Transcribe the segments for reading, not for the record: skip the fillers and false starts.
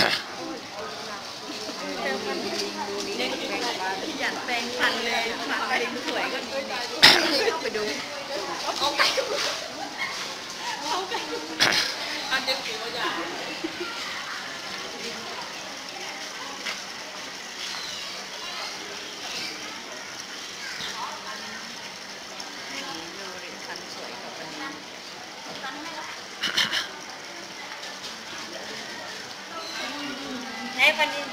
อยากแปลงฟันเลยฟันไปสวยก็ดีเข้าไปดูเอาไก่เอาไก่อันเด็กเกี่ยวอย่างไหนฟันนี่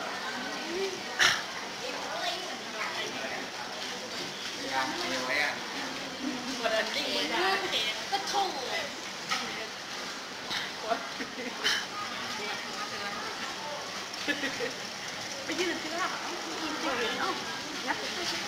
ก็ทุ่งไปยืนที่ล่างกินไปเอ้านับไปสิ